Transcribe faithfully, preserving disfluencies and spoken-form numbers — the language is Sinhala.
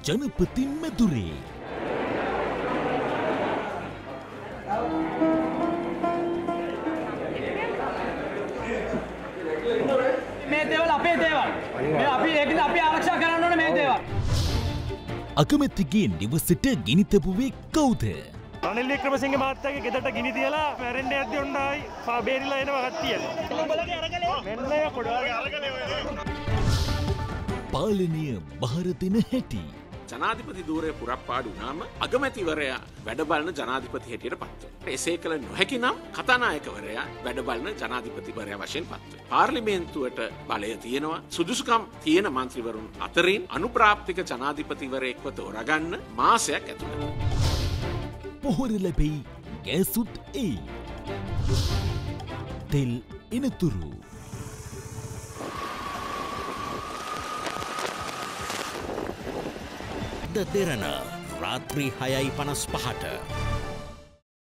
ජනපති මැදුරේ. මේ දේවල් අපේ දේවල්. මේ අපි ඒකද අපි ආරක්ෂා කරන්න ඕනේ මේ දේවල්. අකමැතිගේ නිවසට ගිනි තැබුවේ කවුද? රනිල් වික්‍රමසිංහ මහත්තයාගේ ගෙදරට ගිනි තියලා මැරෙන්න යද්දි ඔන්නයි බේරිලා එනවා කට්ටිය. මෙන්න කොඩාගේ අරගලේ ඔය. පාලනය බහර දෙන හැටි. ජනාධිපති ධූරය පුරප්පාඩු වුණාම අගමැතිවරයා වැඩ බලන ජනාධිපති හැටියට පත් වෙනවා. එසේ කළ නොහැකි නම් කතානායකවරයා වැඩ බලන ජනාධිපතිවරයා වශයෙන් පත් වෙනවා. පාර්ලිමේන්තුවට බලය තියෙනවා. සුදුසුකම් තියෙන മന്ത്രിවරුන් අතරින් අනුප්‍රාප්තික ජනාධිපතිවරයෙක්ව තෝරාගන්න මාසයක් ඇතුළත. පොහොර ලැබෙයි ගෑසුත් එයි. තෙල් එනතුරු. ද දෙරණ රාත්‍රී හයයි පනස් පහට